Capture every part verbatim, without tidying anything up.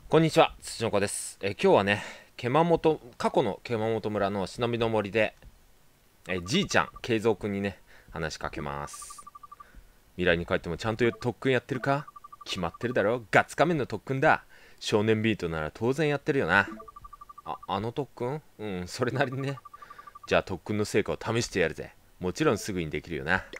こんにちは、土の子です。え今日はね、熊本、過去の熊本村の忍びの森で、えじいちゃん、慶三くんにね、話しかけます。未来に帰ってもちゃんと特訓やってるか？決まってるだろ、ガッツ仮面の特訓だ。少年ビートなら当然やってるよな。あ、あの特訓？うん、それなりにね。じゃあ特訓の成果を試してやるぜ。もちろんすぐにできるよな。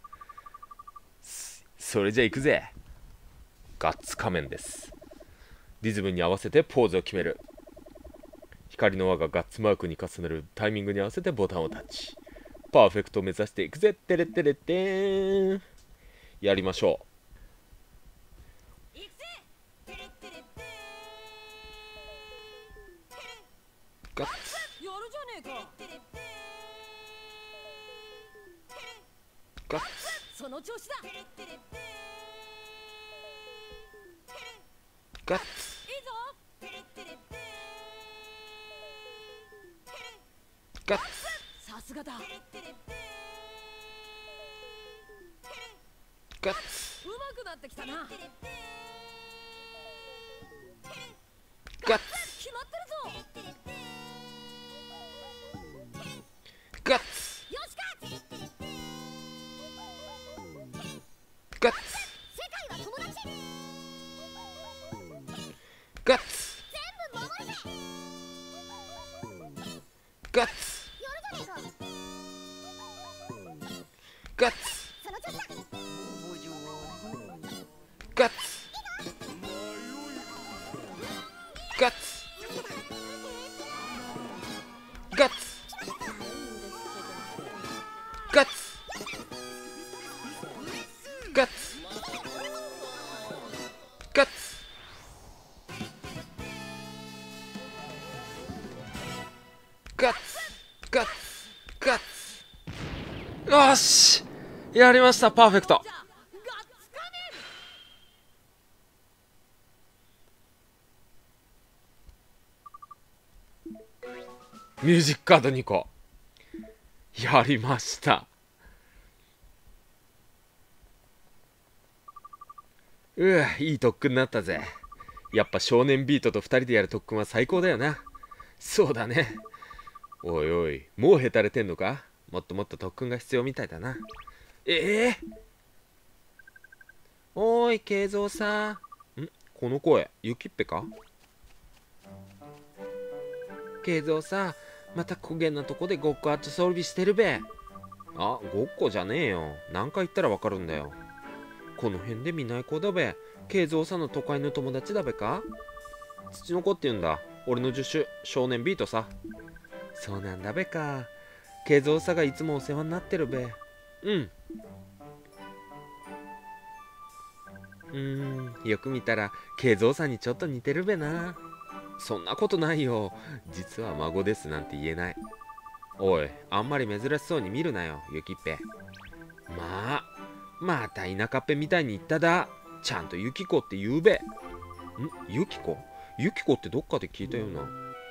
それじゃ行くぜ。ガッツ仮面です。リズムに合わせてポーズを決める。光の輪がガッツマークに重なるタイミングに合わせてボタンをタッチ。パーフェクトを目指していくぜ。テレテレテーン。やりましょう。ガッツガッツ。 その調子だ。 ガッツ。 いいぞ。 ガッツ。 さすがだ。うガッツ。 まくなってきたな。 ガッツ。 決まってるぞ。 ガッツ。 よしか。 ガッツ。 世界は友達。 ガッツ。 全部守るぜ。 ガッツ。 やるじゃねえか。 ガッツ。 その調子だ。 ガッツ。ガッツ。ガッツ。ガッツ。ガッツ。ガッツ。ガッツ。ガッツ。ガッツ。よし、やりました。パーフェクト。 ガッツ仮ミュージックカードにこやりました。うわ、いい特訓になったぜ。やっぱ少年ビートとふたりでやる特訓は最高だよな。そうだね。おいおい、もうへたれてんのか？もっともっと特訓が必要みたいだな。ええー、おーい、慶三さん。ん、この声、ゆきっぺか？慶三さん、また焦げなとこでごっこあと装備してるべ。あ、ごっこじゃねえよ。何回言ったらわかるんだよ。この辺で見ない子だべ。慶三さんの都会の友達だべか？土の子って言うんだ。俺の助手、少年ビートさ。そうなんだべか。慶三さんがいつもお世話になってるべ。うん。うーん、よく見たら慶三さんにちょっと似てるべな。そんなことないよ。実は孫ですなんて言えない。おい、あんまり珍しそうに見るなよ、ゆきっぺ。まあ、また田舎っぺみたいに言っただ。ちゃんとゆきこって言うべ。ん、ゆきこ？ゆきこってどっかで聞いたような。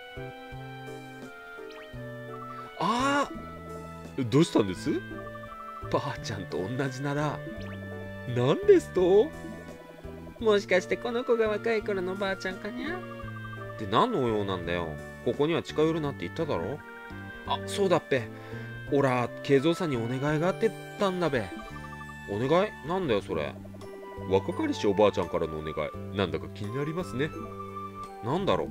ああ、どうしたんです？ばあちゃんと同じ名だ。なんですと？もしかしてこの子が若い頃のばあちゃんかにゃ？って何の用なんだよ。ここには近寄るなって言っただろ。あ、そうだっぺ。おら、慶三さんにお願いがあってたんだべ。お願い？なんだよそれ。若かりしおばあちゃんからのお願い。なんだか気になりますね。なんだろう。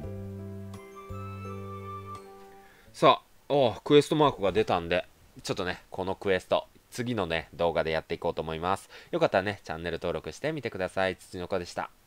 さあ、おクエストマークが出たんで、ちょっとね、このクエスト、次のね、動画でやっていこうと思います。よかったらね、チャンネル登録してみてください。土の子でした。